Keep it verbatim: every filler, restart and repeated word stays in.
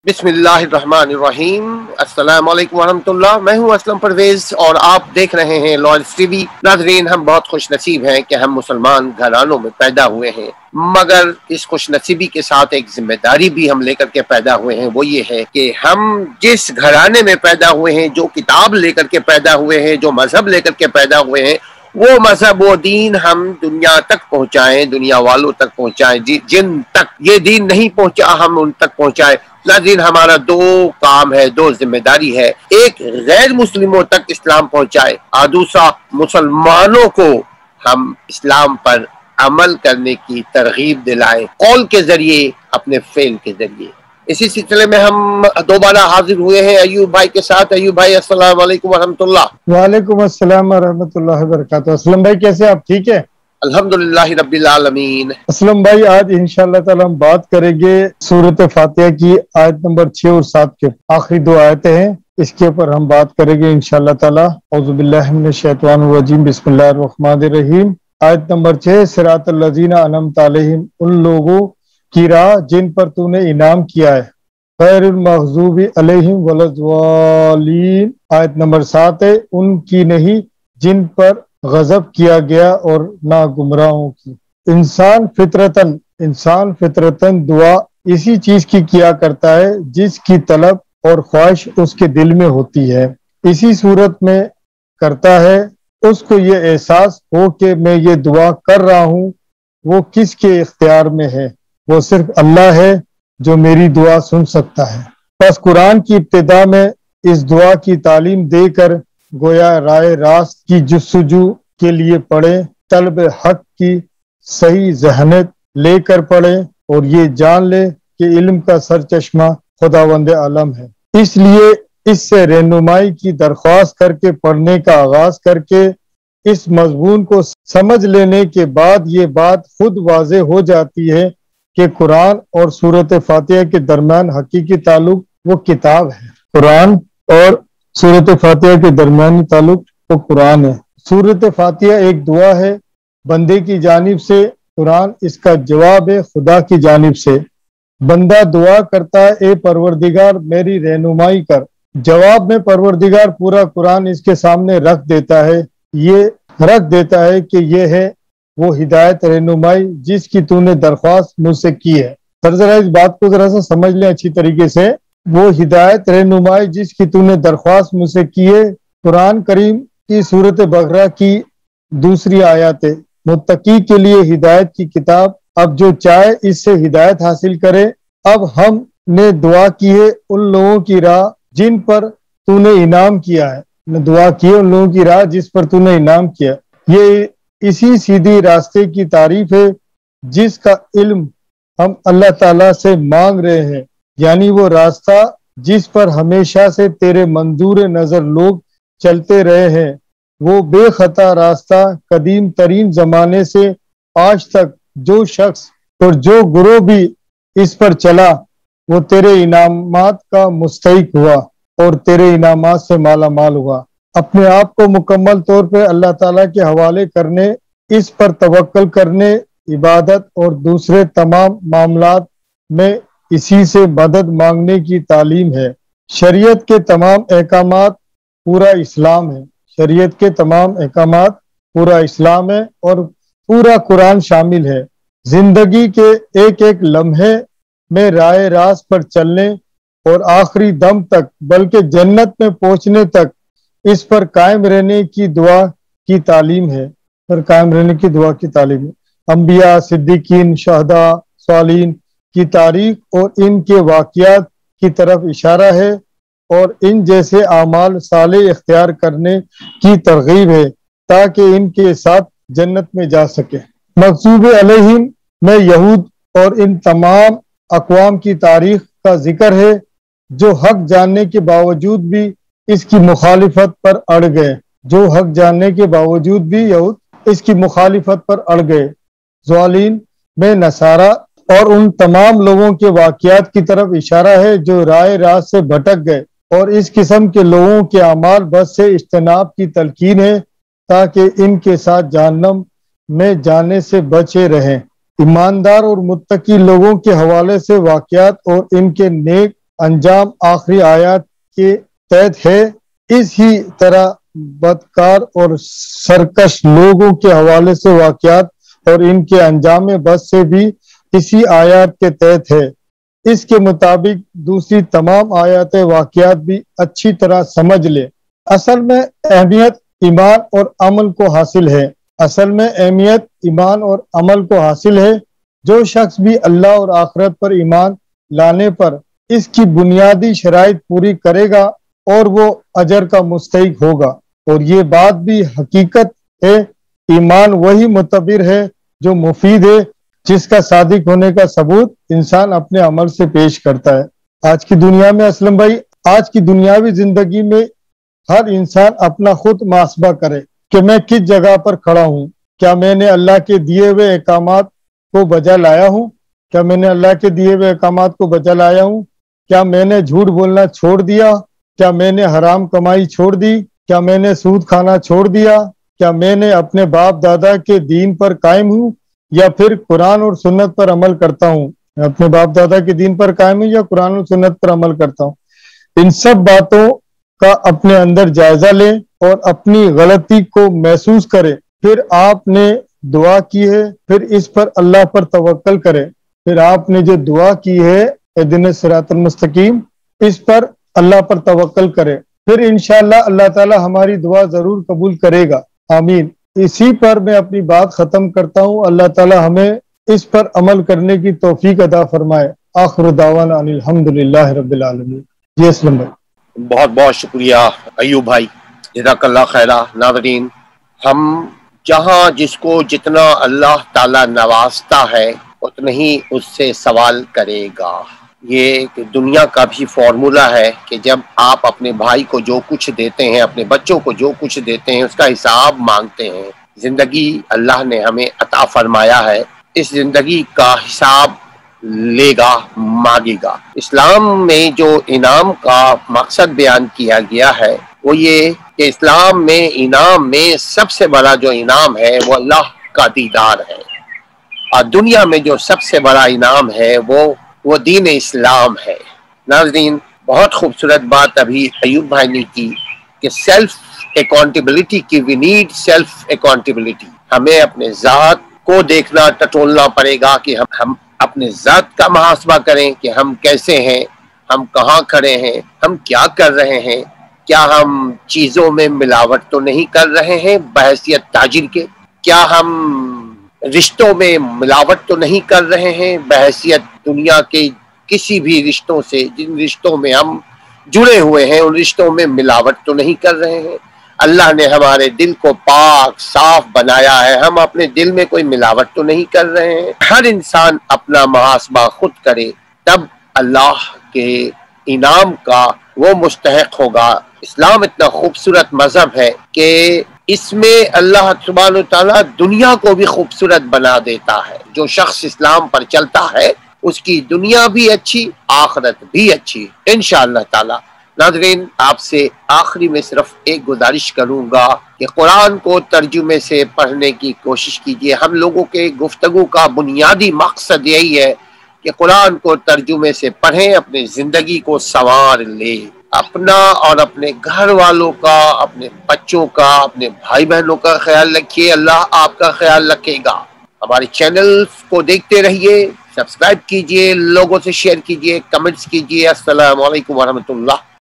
بسم اللہ الرحمن الرحیم۔ السلام علیکم ورحمۃ اللہ۔ میں ہوں اسلم پرویز اور آپ دیکھ رہے ہیں لارنس ٹی وی۔ ناظرین، ہم بہت خوش نصیب ہیں کہ ہم مسلمان گھرانوں میں پیدا ہوئے ہیں، مگر اس خوش نصیبی کے ساتھ ایک ذمہ داری بھی ہم لے کر کے پیدا ہوئے ہیں۔ وہ یہ ہے کہ ہم جس گھرانے میں پیدا ہوئے ہیں، جو کتاب لے کر کے پیدا ہوئے ہیں، جو مذہب لے کر کے پیدا ہوئے ہیں، وہ مذہب و دین ہم دنیا تک پہنچائیں، دنیا والوں تک پہنچائیں، جن تک یہ دین نہیں پہنچا ہم ان تک پہنچائیں۔ ناظرین، ہمارا دو کام ہے، دو ذمہ داری ہے۔ ایک غیر مسلموں تک اسلام پہنچائے اور دوسرا مسلمانوں کو ہم اسلام پر عمل کرنے کی ترغیب دلائیں، قول کے ذریعے، اپنے فعل کے ذریعے۔ اسی سلسلے میں ہم دوبارہ حاضر ہوئے ہیں ایوب بھائی کے ساتھ۔ ایوب بھائی، السلام علیکم ورحمۃ اللہ۔ وعلیکم السلام ورحمۃ اللہ وبرکاتہ۔ اسلم بھائی کیسے، آپ ٹھیک ہے؟ الحمدللہ رب العالمین۔ اسلم بھائی، آج انشاءاللہ تعالی ہم بات کریں گے سورۃ فاتحہ کی آیت نمبر چھ اور سات کے آخری دو آیتیں ہیں، اس کے اوپر ہم بات کریں گے انشاءاللہ تعالی۔ اعوذ باللہ من الشیطان الرجیم، بسم اللہ الرحمن الرحیم۔ آیت نمبر چھ، صراط الذین انعمت علیہم، ان لوگوں کی راہ جن پر تو نے انعام کیا ہے، غیر المغضوب علیہم ولا الضالین۔ آیت نمبر سات ہے، ان کی نہیں جن پر غضب کیا گیا اور نہ گمراہوں کی۔ انسان فطرتاً انسان فطرتاً دعا اسی چیز کی کیا کرتا ہے جس کی طلب اور خواہش اس کے دل میں ہوتی ہے، اسی صورت میں کرتا ہے۔ اس کو یہ احساس ہو کہ میں یہ دعا کر رہا ہوں، وہ کس کے اختیار میں ہے؟ وہ صرف اللہ ہے جو میری دعا سن سکتا ہے۔ بس قرآن کی ابتدا میں اس دعا کی تعلیم دے کر گویا رائے راست کی جستجو کے لیے پڑھیں، طلب حق کی صحیح ذہنیت لے کر پڑھیں اور یہ جان لے کہ علم کا سرچشمہ خداوند عالم ہے۔ اس لیے اس سے رہنمائی کی درخواست کر کے پڑھنے کا آغاز کر کے اس مضمون کو سمجھ لینے کے بعد یہ بات خود واضح ہو جاتی ہے کہ قرآن اور سورۃ فاتحہ کے درمیان حقیقی تعلق وہ کتاب ہے۔ قرآن اور سورۃ فاتحہ کے درمیانی تعلق وہ قرآن ہے۔ سورۃ فاتحہ ایک دعا ہے بندے کی جانب سے، قرآن اس کا جواب ہے خدا کی جانب سے۔ بندہ دعا کرتا ہے، اے پروردگار میری رہنمائی کر، جواب میں پروردگار پورا قرآن اس کے سامنے رکھ دیتا ہے، یہ رکھ دیتا ہے کہ یہ ہے وہ ہدایت رہنمائی جس کی تو نے درخواست مجھ سے کی ہے۔ سر ذرا اس بات کو ذرا سا سمجھ لیں اچھی طریقے سے، وہ ہدایت رہنمائی جس کی تو نے درخواست مجھ سے کی ہے۔ قرآن کریم کی سورۃ بقرہ کی دوسری آیات ہے، متقی کے لیے ہدایت کی کتاب، اب جو چاہے اس سے ہدایت حاصل کرے۔ اب ہم نے دعا کی ہے ان لوگوں کی راہ جن پر تو نے انعام کیا ہے، نے دعا کی ہے ان لوگوں کی راہ جس پر تو نے انعام کیا۔ یہ اسی سیدھی راستے کی تعریف ہے جس کا علم ہم اللہ تعالیٰ سے مانگ رہے ہیں، یعنی وہ راستہ جس پر ہمیشہ سے تیرے منظور نظر لوگ چلتے رہے ہیں، وہ بے خطا راستہ قدیم ترین زمانے سے آج تک جو شخص اور جو گروہ بھی اس پر چلا وہ تیرے انعامات کا مستحق ہوا اور تیرے انعامات سے مالا مال ہوا۔ اپنے آپ کو مکمل طور پہ اللہ تعالیٰ کے حوالے کرنے، اس پر توکل کرنے، عبادت اور دوسرے تمام معاملات میں اسی سے مدد مانگنے کی تعلیم ہے۔ شریعت کے تمام احکامات پورا اسلام ہے، شریعت کے تمام احکامات پورا اسلام ہے اور پورا قرآن شامل ہے۔ زندگی کے ایک ایک لمحے میں راہ راست پر چلنے اور آخری دم تک بلکہ جنت میں پہنچنے تک اس پر قائم رہنے کی دعا کی تعلیم ہے، پر قائم رہنے کی دعا کی تعلیم ہے۔ انبیاء، صدیقین، شہداء، صالحین کی تاریخ اور ان کے واقعات کی طرف اشارہ ہے اور ان جیسے اعمال صالح اختیار کرنے کی ترغیب ہے تاکہ ان کے ساتھ جنت میں جا سکے۔ مغضوب علیہم میں یہود اور ان تمام اقوام کی تاریخ کا ذکر ہے جو حق جاننے کے باوجود بھی اس کی مخالفت پر اڑ گئے، جو حق جاننے کے باوجود بھی یہود اس کی مخالفت پر اڑ گئے۔ ضالین میں نصارہ اور ان تمام لوگوں کے واقعات کی طرف اشارہ ہے جو راہ راست سے بھٹک گئے اور اس قسم کے لوگوں کے اعمال بس سے اجتناب کی تلقین ہے تاکہ ان کے ساتھ جہنم میں جانے سے بچے رہیں۔ ایماندار اور متقی لوگوں کے حوالے سے واقعات اور ان کے نیک انجام آخری آیات کے تحت ہے۔ اس ہی طرح بدکار اور سرکش لوگوں کے حوالے سے واقعات اور ان کے انجام بس سے بھی اسی آیات کے تحت ہے۔ اس کے مطابق دوسری تمام آیات واقعات بھی اچھی طرح سمجھ لے۔ اصل میں اہمیت ایمان اور عمل کو حاصل ہے اصل میں اہمیت ایمان اور عمل کو حاصل ہے۔ جو شخص بھی اللہ اور آخرت پر ایمان لانے پر اس کی بنیادی شرائط پوری کرے گا اور وہ اجر کا مستحق ہوگا، اور یہ بات بھی حقیقت ہے۔ ایمان وہی معتبر ہے جو مفید ہے، جس کا صادق ہونے کا ثبوت انسان اپنے عمل سے پیش کرتا ہے۔ آج کی دنیا میں اسلم بھائی آج کی دنیاوی زندگی میں ہر انسان اپنا خود محاسبہ کرے کہ میں کس جگہ پر کھڑا ہوں۔ کیا میں نے اللہ کے دیے ہوئے احکامات کو بجا لایا ہوں کیا میں نے اللہ کے دیے ہوئے احکامات کو بجا لایا ہوں کیا میں نے جھوٹ بولنا چھوڑ دیا؟ کیا میں نے حرام کمائی چھوڑ دی؟ کیا میں نے سود کھانا چھوڑ دیا؟ کیا میں نے اپنے باپ دادا کے دین پر قائم ہوں یا پھر قرآن اور سنت پر عمل کرتا ہوں؟ میں اپنے باپ دادا کے دین پر قائم ہوں یا قرآن اور سنت پر عمل کرتا ہوں؟ ان سب باتوں کا اپنے اندر جائزہ لیں اور اپنی غلطی کو محسوس کریں۔ پھر آپ نے دعا کی ہے، پھر اس پر اللہ پر توکل کریں۔ پھر آپ نے جو دعا کی ہے اہدنا الصراط المستقیم، اس پر اللہ پر توکل کریں۔ پھر انشاءاللہ اللہ تعالی ہماری دعا ضرور قبول کرے گا، آمین۔ اسی پر میں اپنی بات ختم کرتا ہوں۔ اللہ تعالی ہمیں اس پر عمل کرنے کی توفیق عطا فرمائے۔ آخر دعوانا ان الحمدللہ رب العالمین۔ جی اسلم بھائی۔ بہت بہت شکریہ ایوب بھائی، جزاک اللہ خیرہ۔ ناظرین، ہم جہاں جس کو جتنا اللہ تعالی نوازتا ہے اتنا ہی اس سے سوال کرے گا۔ یہ ایک دنیا کا بھی فارمولا ہے کہ جب آپ اپنے بھائی کو جو کچھ دیتے ہیں، اپنے بچوں کو جو کچھ دیتے ہیں، اس کا حساب مانگتے ہیں۔ زندگی اللہ نے ہمیں عطا فرمایا ہے، اس زندگی کا حساب لے گا، مانگے گا۔ اسلام میں جو انعام کا مقصد بیان کیا گیا ہے وہ یہ کہ اسلام میں انعام میں سب سے بڑا جو انعام ہے وہ اللہ کا دیدار ہے، اور دنیا میں جو سب سے بڑا انعام ہے وہ وہ دین اسلام ہے۔ ناظرین، بہت خوبصورت بات ابھی ایوب بھائی نے کی کہ سیلف اکاؤنٹیبلٹی کی، وی نیڈ سیلف اکاؤنٹیبلٹی۔ ہمیں اپنے ذات کو دیکھنا ٹٹولنا پڑے گا کہ ہم ہم اپنے ذات کا محاسبہ کریں کہ ہم کیسے ہیں، ہم کہاں کھڑے ہیں، ہم کیا کر رہے ہیں، کیا ہم چیزوں میں ملاوٹ تو نہیں کر رہے ہیں بحیثیت تاجر کے، کیا ہم رشتوں میں ملاوٹ تو نہیں کر رہے ہیں بحیثیت دنیا کے کسی بھی رشتوں سے، جن رشتوں میں ہم جڑے ہوئے ہیں ان رشتوں میں ملاوٹ تو نہیں کر رہے ہیں۔ اللہ نے ہمارے دل کو پاک صاف بنایا ہے، ہم اپنے دل میں کوئی ملاوٹ تو نہیں کر رہے ہیں۔ ہر انسان اپنا محاسبہ خود کرے، تب اللہ کے انعام کا وہ مستحق ہوگا۔ اسلام اتنا خوبصورت مذہب ہے کہ اس میں اللہ سبحانہ تعالیٰ دنیا کو بھی خوبصورت بنا دیتا ہے۔ جو شخص اسلام پر چلتا ہے اس کی دنیا بھی اچھی، آخرت بھی اچھی انشاءاللہ تعالیٰ۔ ناظرین، آپ سے آخری میں صرف ایک گزارش کروں گا کہ قرآن کو ترجمے سے پڑھنے کی کوشش کیجیے۔ ہم لوگوں کے گفتگو کا بنیادی مقصد یہی ہے کہ قرآن کو ترجمے سے پڑھیں، اپنی زندگی کو سنوار لیں، اپنا اور اپنے گھر والوں کا، اپنے بچوں کا، اپنے بھائی بہنوں کا خیال رکھیے، اللہ آپ کا خیال رکھے گا۔ ہمارے چینل کو دیکھتے رہیے، سبسکرائب کیجئے، لوگوں سے شیئر کیجئے، کمنٹس کیجئے۔ السلام علیکم ورحمۃ اللہ۔